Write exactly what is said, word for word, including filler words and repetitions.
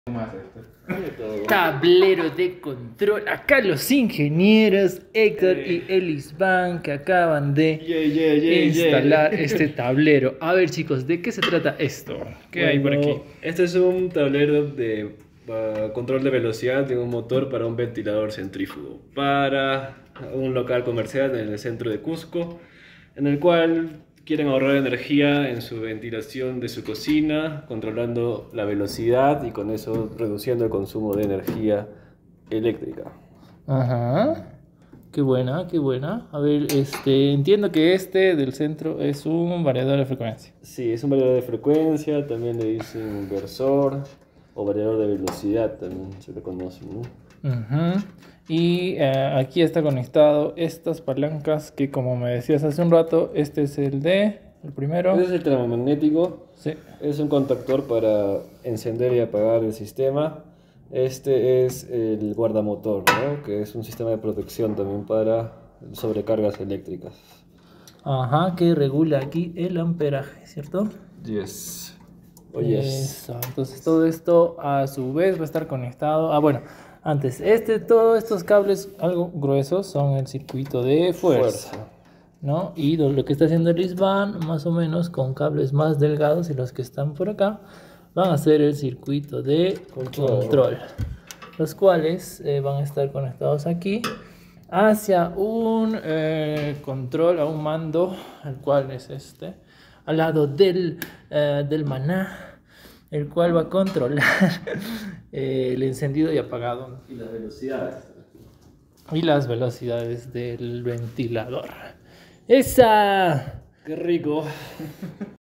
Más esto. Tablero de control. Acá los ingenieros Héctor Eh. y Elisban que acaban de Yeah, yeah, yeah, instalar yeah. este tablero. A ver, chicos, ¿de qué se trata esto? ¿Qué hay por aquí? Bueno, este es un tablero de uh, control de velocidad de un motor para un ventilador centrífugo para un local comercial en el centro de Cusco, en el cual quieren ahorrar energía en su ventilación de su cocina, controlando la velocidad y con eso reduciendo el consumo de energía eléctrica. Ajá. Qué buena, qué buena. A ver, este, entiendo que este del centro es un variador de frecuencia. Sí, es un variador de frecuencia, también le dicen inversor o variador de velocidad, también se le conoce, ¿no? Ujú. Y eh, aquí está conectado estas palancas que, como me decías hace un rato, este es el de, el primero. Ese es el termomagnético, Sí. es un contactor para encender y apagar el sistema. Este es el guardamotor, ¿no? Que es un sistema de protección también para sobrecargas eléctricas. Ajá, que regula aquí el amperaje, ¿cierto? Yes. Oh, yes. Eso, entonces todo esto a su vez va a estar conectado. Ah, bueno, antes, este, todos estos cables algo gruesos son el circuito de fuerza, Fuerza. ¿no? Y lo, lo que está haciendo el Isban, más o menos con cables más delgados y los que están por acá, van a ser el circuito de Control. control, los cuales eh, van a estar conectados aquí hacia un eh, control, a un mando, el cual es este, al lado del, eh, del maná, el cual va a controlar eh, el encendido y apagado Y las velocidades. y las velocidades del ventilador. ¡Esa! Qué rico.